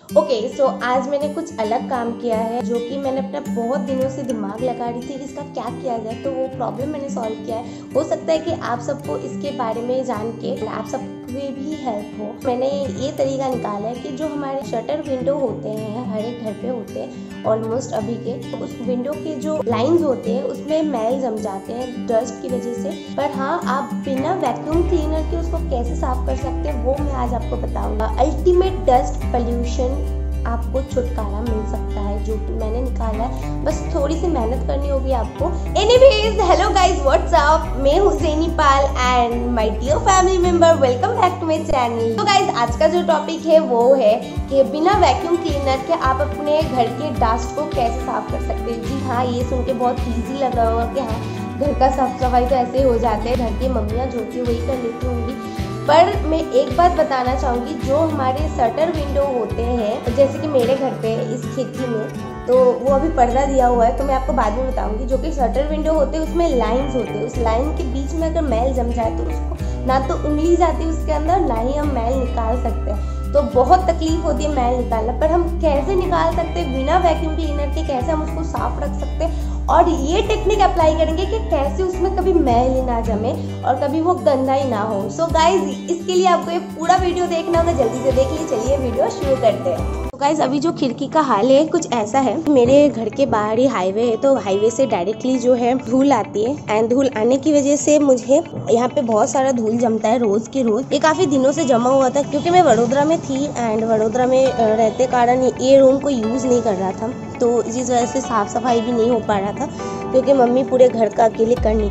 Okay so आज मैंने कुछ अलग काम किया है जो कि मैंने अपना बहुत दिनों से दिमाग लगा रही थी कि इसका क्या किया जाए, तो वो प्रॉब्लम मैंने सॉल्व किया है। हो सकता है कि आप सबको इसके बारे में जान के आप सब भी हेल्प हो। मैंने ये तरीका निकाला है कि जो हमारे शटर विंडो होते हैं हर एक घर पे होते हैं ऑलमोस्ट अभी के, तो उस विंडो के जो लाइंस होते हैं उसमें मैल जम जाते हैं डस्ट की वजह से। पर हाँ, आप बिना वैक्यूम क्लीनर के उसको कैसे साफ कर सकते हैं वो मैं आज आपको बताऊंगा। अल्टीमेट डस्ट पोल्यूशन आपको छुटकारा मिल सकता है जो कि मैंने निकाला है, बस थोड़ी सी मेहनत करनी होगी आपको। Anyways, hello guys, what's up, मैं हूँ Zeni Pal and my dear family member, welcome back to my channel. तो गाइस, आज का जो टॉपिक है वो है कि बिना वैक्यूम क्लीनर के आप अपने घर के डस्ट को कैसे साफ कर सकते हैं। जी हाँ, ये सुन के बहुत ईजी लग रहा होगा कि हाँ, घर का साफ सफाई तो ऐसे हो जाते हैं, घर की मम्मियाँ जो होती वही कर लेती होंगी। पर मैं एक बात बताना चाहूँगी, जो हमारे शटर विंडो होते हैं, जैसे कि मेरे घर पे इस खिड़की में, तो वो अभी पर्दा दिया हुआ है तो मैं आपको बाद में बताऊंगी। जो कि शटर विंडो होते हैं उसमें लाइंस होते हैं, उस लाइन के बीच में अगर मैल जम जाए तो उसको ना तो उंगली जाती है उसके अंदर, ना ही हम मैल निकाल सकते हैं। तो बहुत तकलीफ होती है मैल निकालना, पर हम कैसे निकाल सकते हैं बिना वैक्यूम क्लीनर के, कैसे हम उसको साफ रख सकते हैं और ये टेक्निक अप्लाई करेंगे कि कैसे उसमें कभी मैल ही ना जमे और कभी वो गंदा ही ना हो। सो गाइज, इसके लिए आपको ये पूरा वीडियो देखना होगा, जल्दी से देख लीजिए। चलिए वीडियो शुरू करते हैं। तो गाइज, अभी जो खिड़की का हाल है कुछ ऐसा है। मेरे घर के बाहर ही हाईवे है, तो हाईवे से डायरेक्टली जो है धूल आती है एंड धूल आने की वजह से मुझे यहाँ पे बहुत सारा धूल जमता है रोज की रोज। ये काफी दिनों से जमा हुआ था क्योंकि मैं वडोदरा में थी एंड वडोदरा में रहते कारण ये रूम को यूज नहीं कर रहा था, तो इसी वजह से साफ सफाई भी नहीं हो पा रहा था क्योंकि मम्मी पूरे घर का अकेले कर नहीं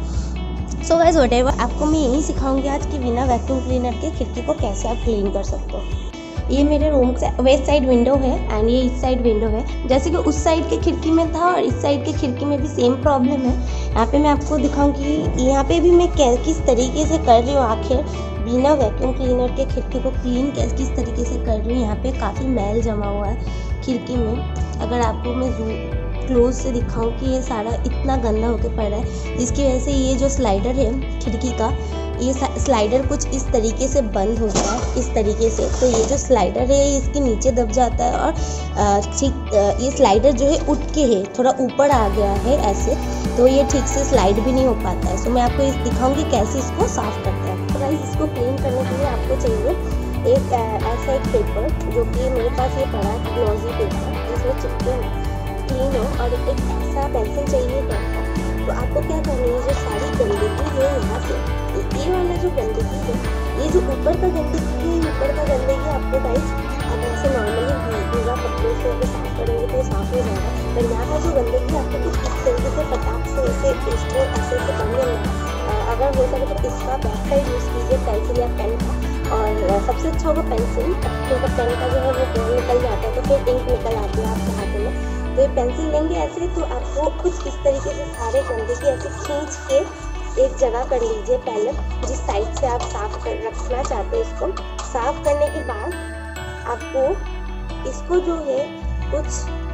पाती। सो गाइस, व्हाटएवर, आपको मैं यही सिखाऊंगी आज कि बिना वैक्यूम क्लीनर के खिड़की को कैसे आप क्लीन कर सकते हो। ये मेरे रूम से वेस्ट साइड विंडो है एंड ये इस साइड विंडो है। जैसे कि उस साइड के खिड़की में था और इस साइड के खिड़की में भी सेम प्रॉब्लम है। यहाँ पे मैं आपको दिखाऊंगी, यहाँ पे भी मैं किस तरीके से कर रही हूँ आखिर बिना वैक्यूम क्लीनर के खिड़की को क्लीन किस तरीके से कर रही हूँ। यहाँ पे काफ़ी मैल जमा हुआ है खिड़की में। अगर आपको मैं क्लोज से दिखाऊं कि ये सारा इतना गंदा होके पड़ रहा है, जिसकी वजह से ये जो स्लाइडर है खिड़की का, ये स्लाइडर कुछ इस तरीके से बंद हो गया है, इस तरीके से। तो ये जो स्लाइडर है ये इसके नीचे दब जाता है और ठीक ये स्लाइडर जो है उठ के है थोड़ा ऊपर आ गया है ऐसे, तो ये ठीक से स्लाइड भी नहीं हो पाता है। सो मैं आपको दिखाऊंगी कैसे इसको साफ करते हैं। तो गाइस, इसको क्लीन करने के लिए आपको चाहिए एक ऐसा एक पेपर, जो कि मेरे पास ये पड़ा है ग्लॉसी पेपर, जिसमें चिपके क्लीन हो, और एक ऐसा पेंसिल चाहिए टाइप का। तो आपको क्या करना है, जो सारी गंदगी है यहाँ से, ये वाला जो गंदगी है, ये जो ऊपर का गंदगी है, ऊपर का गंदगी आपको गाइस अगर ऐसे नॉर्मली गीला कपड़े से अगर साफ करेंगे तो साफ हो जाएगा। पर यहाँ का जो गंदगी आपको कुछ इस तरीके से फटाक से ऐसे इसको ऐसे कर लेना। अगर हो सके तो इसका बैक साइड यूज़ कीजिए पेंसिल या पेन का, और सबसे अच्छा होगा पेंसिल, क्योंकि पेन का जो है वो बॉल निकल जाता है तो फिर इंक निकल आती है आपके हाथों में। तो ये पेंसिल लेंगे ऐसे, तो आपको कुछ इस तरीके से सारे गंदगी ऐसे खींच के एक जगह कर लीजिए पहले, जिस साइड से आप साफ कर रखना चाहते हैं। इसको साफ करने के बाद आपको इसको जो है कुछ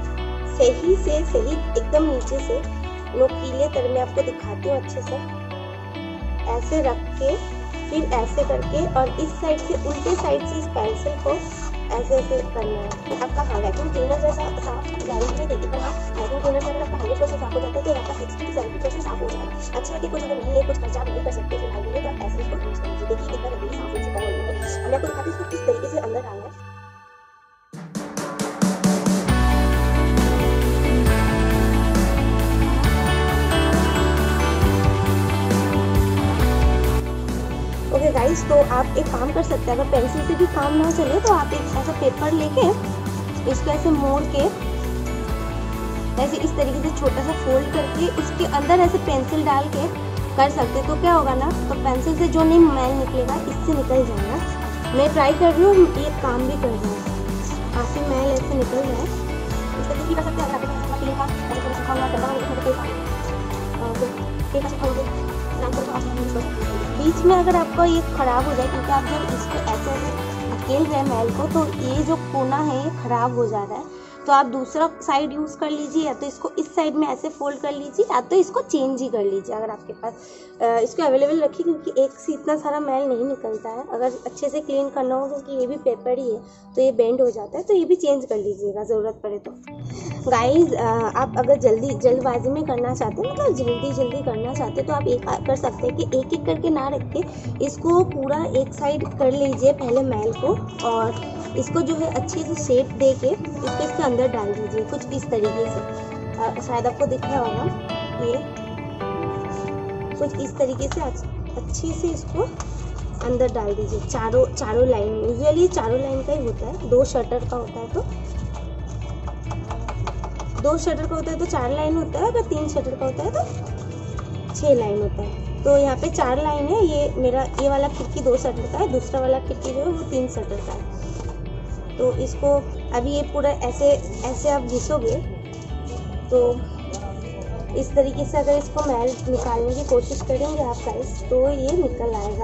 सही से सही एकदम नीचे से नोकीले तरह में आपको दिखाती हूँ अच्छे से, ऐसे रख के फिर ऐसे करके, और इस साइड से उल्टे साइड से इस पेंसिल को ऐसे ऐसे करना है। आपका हाँ वैक्यूम क्लीनर जैसा साफ गारंटी नहीं देती, पर हाँ वैक्यूम क्लीनर से अगर आपका 100% साफ हो जाता है तो आपका 60 से 70% साफ हो जाएगा। अच्छा है कि कुछ अगर नहीं है, कुछ खर्चा नहीं कर सकते फिलहाल के लिए, तो आप ऐसे इसको यूज कर लीजिए। देखिए कितना जल्दी साफ हो चुका है। मैं आपको दिखाती हूँ इसको किस तरीके से अंदर आना है। ओके गाइस, तो आप एक काम कर सकते हैं, अगर पेंसिल से भी काम ना चले तो आप एक ऐसा पेपर लेके इसको ऐसे मोड़ के ऐसे इस तरीके से छोटा सा फोल्ड करके उसके अंदर ऐसे पेंसिल डाल के कर सकते। तो क्या होगा ना, तो पेंसिल से जो नहीं मैल निकलेगा इससे निकल जाएगा। मैं ट्राई कर रही हूँ, ये काम भी कर रहा है, काफ़ी मैल ऐसे निकल जाए। इस तरीके से कर सकते हैं। बीच में अगर आपका ये खराब हो जाए, क्योंकि आप जब इसको ऐसे ऐसे धकेल रहे हैं मैल को, तो ये जो कोना है ये खराब हो जा रहा है, तो आप दूसरा साइड यूज़ कर लीजिए, या तो इसको इस साइड में ऐसे फोल्ड कर लीजिए, या तो इसको चेंज ही कर लीजिए अगर आपके पास। इसको अवेलेबल रखिए, क्योंकि एक से इतना सारा मैल नहीं निकलता है। अगर अच्छे से क्लीन करना हो, क्योंकि ये भी पेपर ही है तो ये बेंड हो जाता है, तो ये भी चेंज कर लीजिएगा ज़रूरत पड़े तो। गाइज, आप अगर जल्दबाजी में करना चाहते हैं, मतलब जल्दी करना चाहते हैं, तो आप एक कर सकते हैं कि एक एक करके ना रख के इसको पूरा एक साइड कर लीजिए पहले मैल को, और इसको जो है अच्छे से शेप दे के इसको इसके अंदर डाल दीजिए कुछ इस तरीके से। शायद आपको दिख रहा होगा, ये कुछ इस तरीके से अच्छे से इसको अंदर डाल दीजिए चारों लाइन में। यूजुअली चारों लाइन का ही होता है, 2 शटर का होता है तो 2 शटर का होता है तो 4 लाइन होता है, अगर 3 शटर का होता है तो 6 लाइन होता है। तो यहाँ पे 4 लाइन है। ये वाला खिड़की 2 शटर का है, दूसरा वाला खिड़की जो है वो 3 शटर का है। तो इसको अभी ये पूरा ऐसे आप घिसोगे तो इस तरीके से अगर इसको मैल निकालने की कोशिश करेंगे आप गाइस, तो ये निकल आएगा।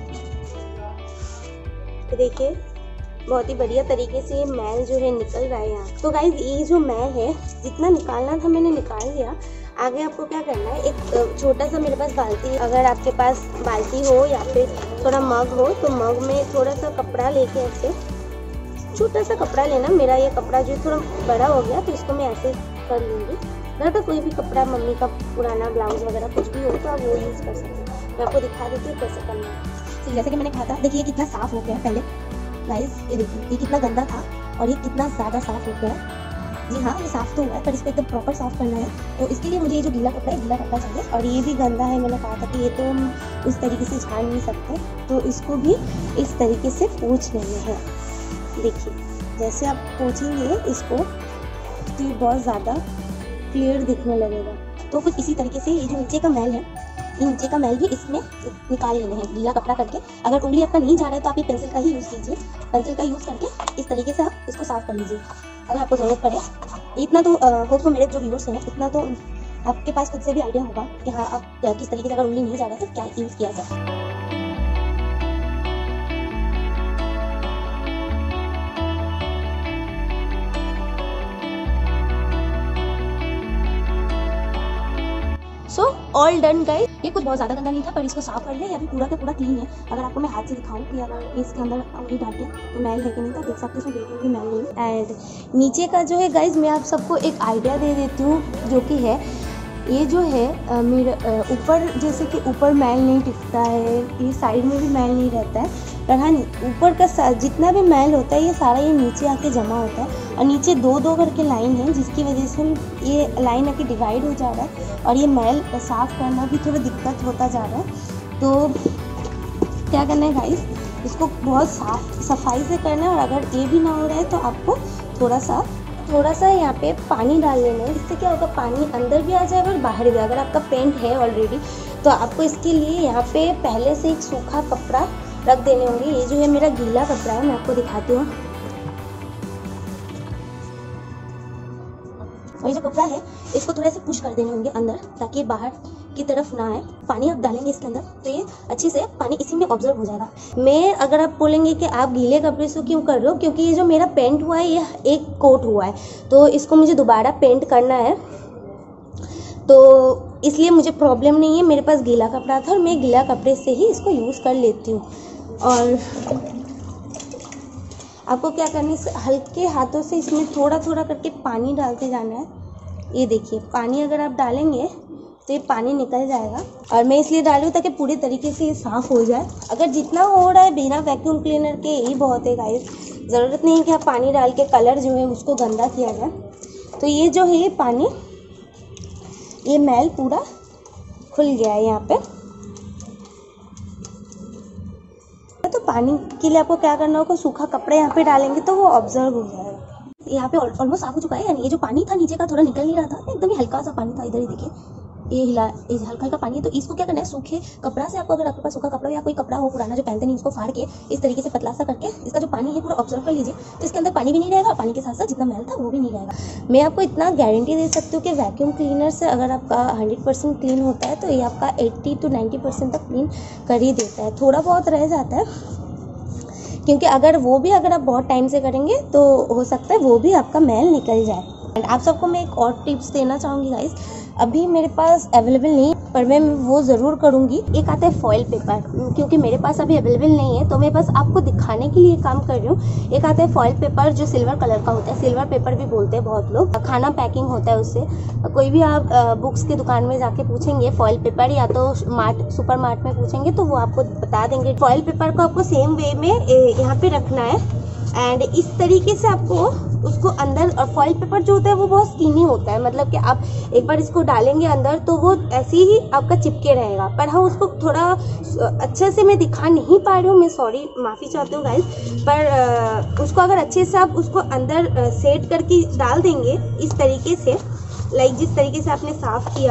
तो देखिए बहुत ही बढ़िया तरीके से ये मैल जो है निकल रहा है यहाँ। तो गाइस, ये जो मैल है जितना निकालना था मैंने निकाल दिया। आगे आपको क्या करना है, एक छोटा सा मेरे पास बाल्टी, अगर आपके पास बाल्टी हो या फिर थोड़ा मग हो, तो मग में थोड़ा सा कपड़ा लेके ऐसे छोटा सा कपड़ा लेना। मेरा ये कपड़ा जो थोड़ा बड़ा हो गया तो इसको मैं ऐसे कर लूँगी। घर का कोई भी कपड़ा, मम्मी का पुराना ब्लाउज वगैरह कुछ भी हो तो आप वो यूज़ कर सकते हैं। मैं आपको दिखा देती हूँ कैसे करना है। तो जैसे कि मैंने कहा था, देखिए कितना साफ़ हो गया है पहले गाइस, ये देखिए ये कितना गंदा था और ये कितना ज़्यादा साफ़ हो गया है। जी हाँ, ये साफ़ तो हुआ है, पर इसको एकदम प्रॉपर साफ़ करना है। तो इसके लिए मुझे ये जो गीला कपड़ा है, गीला कपड़ा चाहिए। और ये भी गंदा है, मैंने कहा था कि ये तो हम उस तरीके से झाड़ नहीं सकते, तो इसको भी इस तरीके से पोंछ लेना है। देखिए जैसे आप पोंछेंगे इसको तो ये बहुत ज़्यादा क्लियर दिखने लगेगा। तो कुछ इसी तरीके से ये जो नीचे का मैल है, ये नीचे का मैल भी इसमें निकाल लेने हैं गीला कपड़ा करके। अगर उंगली आपका नहीं जा रहा है तो आप ये पेंसिल का ही यूज़ कीजिए। पेंसिल का यूज़ करके इस तरीके से आप इसको साफ़ कर लीजिए अगर आपको ज़रूरत पड़े। इतना तो होप तो मेरे जो व्यूअर्स हैं, इतना तो आपके पास खुद से भी आइडिया होगा कि हाँ आप किस तरीके से, अगर उंगली नहीं जा रहा है तो क्या यूज़ किया जाए। So all done guys. ये कुछ बहुत ज़्यादा गंदा नहीं था, पर इसको साफ कर ले, या भी पूरा का पूरा क्लीन है। अगर आपको मैं हाथ से दिखाऊं कि अगर इसके अंदर उंगली डाल के तो मैल है कि नहीं, तो देख सकते हो बिल्कुल भी मैल नहीं है। एंड नीचे का जो है गाइस, मैं आप सबको एक आइडिया दे देती हूँ, जो कि है ये जो है मेरा ऊपर, जैसे कि ऊपर मैल नहीं टिकता है, ये साइड में भी मैल नहीं रहता है, पर हाँ ऊपर का जितना भी मैल होता है ये सारा ये नीचे आके जमा होता है। और नीचे 2-2 करके लाइन है, जिसकी वजह से ये लाइन आके डिवाइड हो जा रहा है और ये मैल साफ़ करना भी थोड़ा दिक्कत होता जा रहा है। तो क्या करना है गाइस, इसको बहुत सफाई से करना है। और अगर ये भी ना हो रहा है तो आपको थोड़ा सा यहाँ पे पानी डाल लेना है। इससे क्या होगा, पानी अंदर भी आ जाएगा और बाहर भी। अगर आपका पेंट है ऑलरेडी तो आपको इसके लिए यहाँ पे पहले से एक सूखा कपड़ा रख देने होंगे। ये जो है मेरा गीला कपड़ा है, मैं आपको दिखाती हूँ। और ये जो कपड़ा है इसको थोड़ा सा पुश कर देने होंगे अंदर, ताकि बाहर की तरफ ना आए। पानी आप डालेंगे इसके अंदर तो ये अच्छे से पानी इसी में ऑब्जर्व हो जाएगा। मैं अगर आप बोलेंगे कि आप गीले कपड़े से क्यों कर रहे हो, क्योंकि ये जो मेरा पेंट हुआ है ये एक कोट हुआ है, तो इसको मुझे दोबारा पेंट करना है, तो इसलिए मुझे प्रॉब्लम नहीं है। मेरे पास गीला कपड़ा था और मैं गीला कपड़े से ही इसको यूज़ कर लेती हूँ। और आपको क्या करना है, हल्के हाथों से इसमें थोड़ा थोड़ा करके पानी डालते जाना है। ये देखिए पानी अगर आप डालेंगे तो ये पानी निकल जाएगा। और मैं इसलिए डाली हूँ ताकि पूरी तरीके से ये साफ़ हो जाए। अगर जितना हो रहा है बिना वैक्यूम क्लीनर के यही बहुत है गाइस, ज़रूरत नहीं है कि आप पानी डाल के कलर जो है उसको गंदा किया जाए। तो ये जो है ये पानी, ये मैल पूरा खुल गया है यहाँ पे। तो पानी के लिए आपको क्या करना होगा, सूखा कपड़ा यहाँ पे डालेंगे तो वो ऑब्जर्व हो जाएगा। यहाँ पे ऑलमोस्ट साफ हो चुका है। यानी ये जो पानी था नीचे का थोड़ा निकल नहीं रहा था, एकदम ही हल्का सा पानी था। इधर ही देखिए ये हल्का हल्का पानी है। तो इसको क्या करना है, सूखे कपड़ा से आपको, अगर आपके पास सूखा कपड़ा या कोई कपड़ा हो पुराना जो पहनते नहीं, उसको फाड़ के इस तरीके से पतला सा करके इसका जो पानी है पूरा ऑब्जर्व कर लीजिए। तो इसके अंदर पानी भी नहीं रहेगा और पानी के साथ साथ जितना मैल था वो भी नहीं रहेगा। मैं आपको इतना गारंटी दे सकती हूँ कि वैक्यूम क्लीनर से अगर आपका 100% क्लीन होता है तो ये आपका 80 to 90% तक क्लीन कर ही देता है। थोड़ा बहुत रह जाता है, क्योंकि अगर आप बहुत टाइम से करेंगे तो हो सकता है वो भी आपका मैल निकल जाए। एंड आप सबको मैं एक और टिप्स देना चाहूँगी गाइस, अभी मेरे पास अवेलेबल नहीं पर मैं वो ज़रूर करूँगी। एक आता है फॉइल पेपर, क्योंकि मेरे पास अभी अवेलेबल नहीं है तो मैं बस आपको दिखाने के लिए काम कर रही हूँ। एक आता है फॉइल पेपर जो सिल्वर कलर का होता है, सिल्वर पेपर भी बोलते हैं बहुत लोग, खाना पैकिंग होता है उससे। कोई भी आप बुक्स की दुकान में जाके पूछेंगे फॉइल पेपर, या तो सुपर मार्ट में पूछेंगे तो वो आपको बता देंगे। फॉइल पेपर को आपको सेम वे में यहाँ पे रखना है एंड इस तरीके से आपको उसको अंदर, और फॉइल पेपर जो होता है वो बहुत स्किनी होता है, मतलब कि आप एक बार इसको डालेंगे अंदर तो वो ऐसे ही आपका चिपके रहेगा। पर हाँ, उसको थोड़ा अच्छे से मैं दिखा नहीं पा रही हूँ, मैं सॉरी, माफ़ी चाहती हूँ गाइस, पर उसको अगर अच्छे से आप उसको अंदर सेट करके डाल देंगे इस तरीके से, लाइक जिस तरीके से आपने साफ़ किया,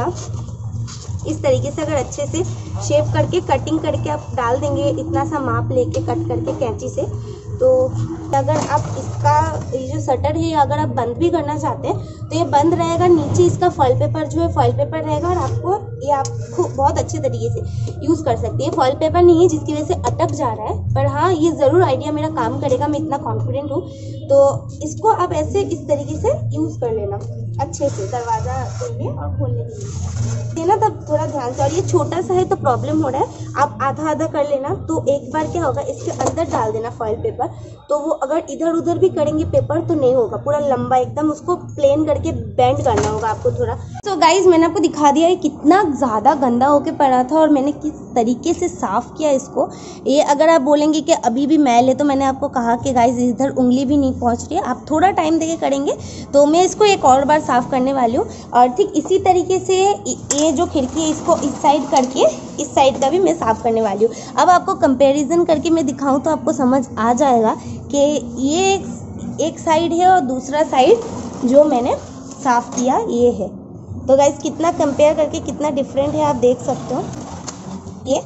इस तरीके से अगर अच्छे से शेप करके कटिंग करके आप डाल देंगे, इतना सा माप लेके कट करके कैंची से, तो अगर आप इसका ये जो शटर है अगर आप बंद भी करना चाहते हैं तो ये बंद रहेगा। नीचे इसका फॉइल पेपर जो है फॉइल पेपर रहेगा और आपको बहुत अच्छे तरीके से यूज़ कर सकती है। फॉइल पेपर नहीं है जिसकी वजह से अटक जा रहा है, पर हाँ ये ज़रूर आइडिया मेरा काम करेगा, मैं इतना कॉन्फिडेंट हूँ। तो इसको आप ऐसे इस तरीके से यूज़ कर लेना अच्छे से, दरवाज़ा खोलने और खोलने के लिए ना, तब थोड़ा ध्यान से। और ये छोटा सा है तो प्रॉब्लम हो रहा है, आप आधा आधा कर लेना। तो एक बार क्या होगा, इसके अंदर डाल देना फॉइल पेपर, तो वो अगर इधर उधर भी करेंगे पेपर तो नहीं होगा, पूरा लंबा एकदम उसको प्लेन करके बेंड करना होगा आपको थोड़ा। तो गाइज मैंने आपको दिखा दिया है कितना ज़्यादा गंदा होके पड़ा था और मैंने किस तरीके से साफ़ किया इसको। ये अगर आप बोलेंगे कि अभी भी मैल है, तो मैंने आपको कहा कि गाइज इधर उंगली भी नहीं पहुंच रही है, आप थोड़ा टाइम देके करेंगे तो मैं इसको एक और बार साफ़ करने वाली हूँ। और ठीक इसी तरीके से ये जो खिड़की है इसको इस साइड करके इस साइड का भी मैं साफ़ करने वाली हूँ। अब आपको कंपैरिजन करके मैं दिखाऊँ तो आपको समझ आ जाएगा कि ये एक साइड है और दूसरा साइड जो मैंने साफ़ किया ये है। तो गाइस कितना कंपेयर करके कितना डिफरेंट है आप देख सकते हो, ये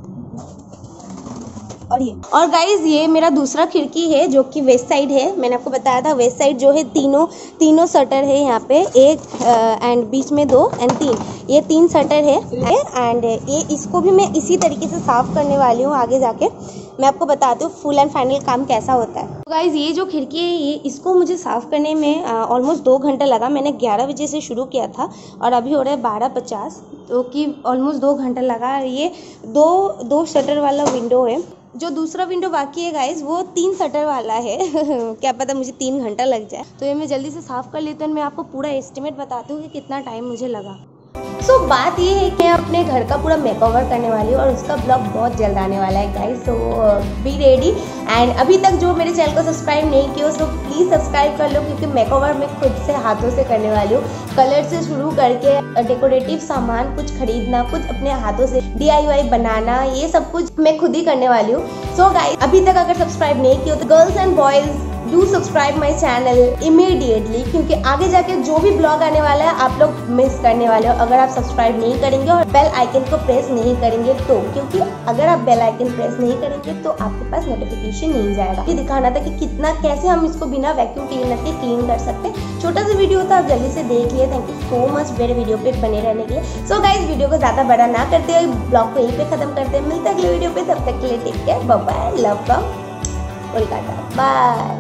और ये। और गाइज ये मेरा दूसरा खिड़की है जो कि वेस्ट साइड है। मैंने आपको बताया था वेस्ट साइड जो है तीनों शटर है यहाँ पे, एक एंड बीच में 2 एंड 3, ये 3 शटर है। एंड ये इसको भी मैं इसी तरीके से साफ़ करने वाली हूँ। आगे जाके मैं आपको बताती हूँ फुल एंड फाइनल काम कैसा होता है। तो गाइज ये जो खिड़की है इसको मुझे साफ़ करने में ऑलमोस्ट 2 घंटा लगा। मैंने 11 बजे से शुरू किया था और अभी हो रहा है 12:50, तो कि ऑलमोस्ट 2 घंटा लगा। ये दो शटर वाला विंडो है। जो दूसरा विंडो बाकी है गाइज वो 3 शटर वाला है क्या पता मुझे 3 घंटा लग जाए। तो ये मैं जल्दी से साफ़ कर लेती हूँ। मैं आपको पूरा एस्टिमेट बताती हूँ कि कितना टाइम मुझे लगा। सो बात ये है कि मैं अपने घर का पूरा मेकओवर करने वाली हूँ और उसका ब्लॉग बहुत जल्द आने वाला है guys, so be ready. And अभी तक जो मेरे चैनल को सब्सक्राइब नहीं किया सो प्लीज़ सब्सक्राइब कर लो, क्योंकि मेकओवर मैं खुद से हाथों से करने वाली हूँ। कलर से शुरू करके डेकोरेटिव सामान कुछ खरीदना, कुछ अपने हाथों से DIY बनाना, ये सब कुछ मैं खुद ही करने वाली हूँ। सो गाइस अभी तक अगर सब्सक्राइब नहीं किया तो girls and boys do subscribe my channel immediately, क्योंकि आगे जाके जो भी ब्लॉग आने वाला है आप लोग मिस करने वाले हो अगर आप सब्सक्राइब नहीं करेंगे और बेल आइकन को प्रेस नहीं करेंगे तो। क्योंकि अगर आप बेल आइकन प्रेस नहीं करेंगे तो आपके पास नोटिफिकेशन नहीं जाएगा। ये दिखाना था कि कैसे हम इसको बिना वैक्यूम क्लीनर के क्लीन कर सकते हैं। छोटा सा वीडियो था, आप जल्दी से देख लिए। थैंक यू सो मच मेरे वीडियो पे बने रहने के लिए। सो गाइस वीडियो को ज़्यादा बड़ा ना करते हुए ब्लॉग को यहीं पे खत्म करते हैं। मिलते हैं अगले वीडियो पे, तब तक के लिए take care, bye bye, love from Kolkata, bye.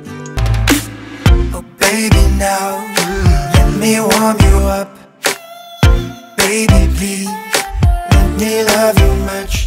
Baby, now let me warm you up. Baby, please let me love you much.